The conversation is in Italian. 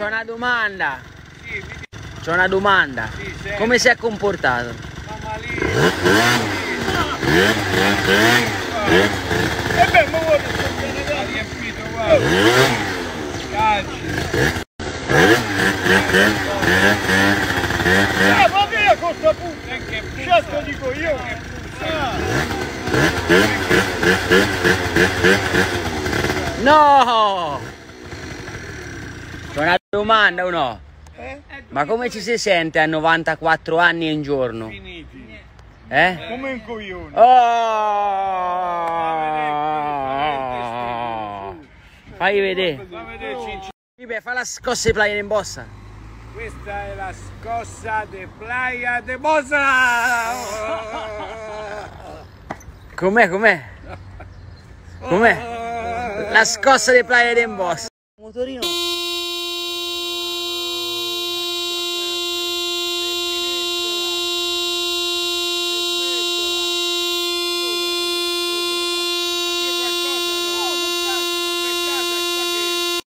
c'ho una domanda. Sì, C'ho una domanda. sì, Come si è comportato? ma malissimo. E beh, ma vuole ha riempito, guarda. Calci. Ma via con sta puzza! Certo dico io! No! C'ho una domanda o no? Ma come ci si sente a 94 anni e un giorno? Finiti. Come un coglione. Oh! Fai vedere. Fa vederci. Beh, fa la scossa di Playa in Bossa. Questa è la scossa de Playa de Bossa! Com'è? Com'è? La scossa di Playa in Bossa. Motorino.